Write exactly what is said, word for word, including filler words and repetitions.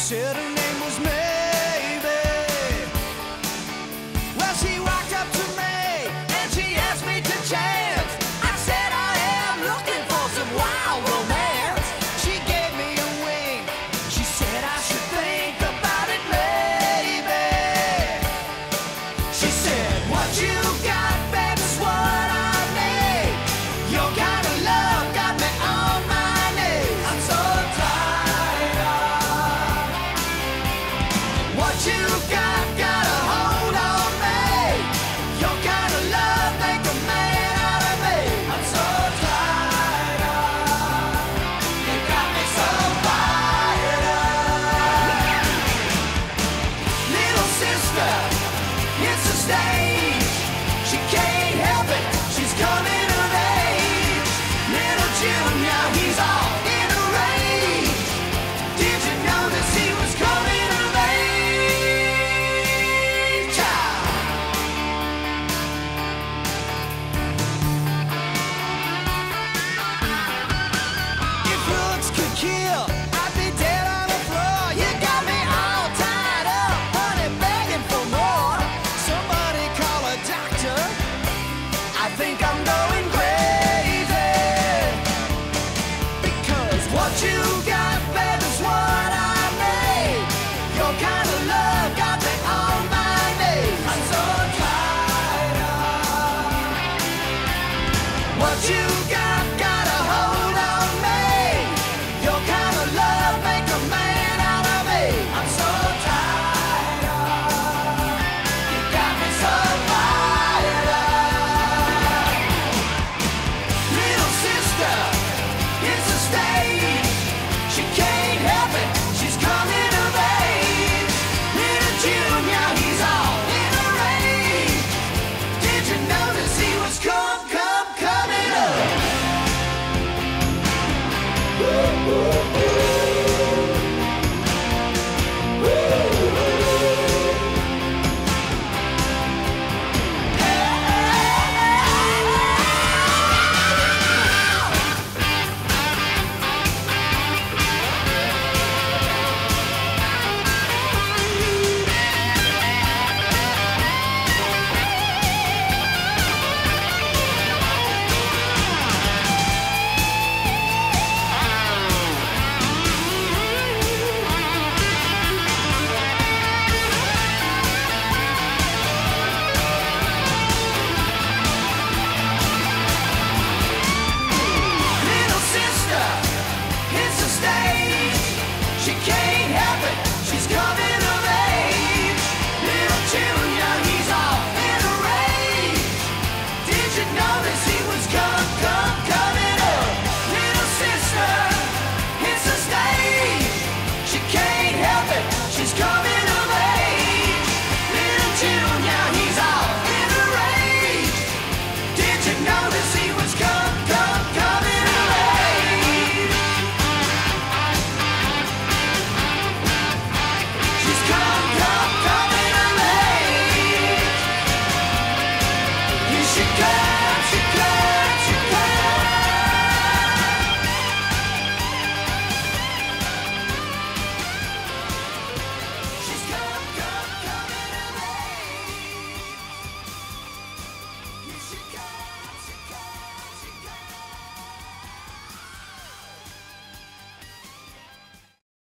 said her name was Maybe. Well, she walked up to me and she asked me to chance. I said I am looking for some wild romance. She gave me a wink. She said I should think about it, maybe. She said, what you got, baby's what I need. Your kind of love got me on my knees. I'm so tired of what you got, got a hold on me. Your kind of love make a man out of me. I'm so tired of, you got me so fired up. Little sister, it's a stage. She can't help it, she's coming of age. Little Junior, he's all in a rage. Did you notice he was coming of age? Child. If looks could kill, I'd be dead on the floor. You got me all tied up, honey, begging for more. Somebody call a doctor. I think I'm going crazy. Because what you got, baby's what I need. Your kind of love got me on my knees. I'm so tired of what you got, got a hold on me. Your kind of love make a man out of me. I'm so tired of, you got me so fired up. Little sister, it's a stage. She can't help it, she's coming of age. Little Junior, he's all in a rage. Did you notice he was come, come, coming up? Woo, woo.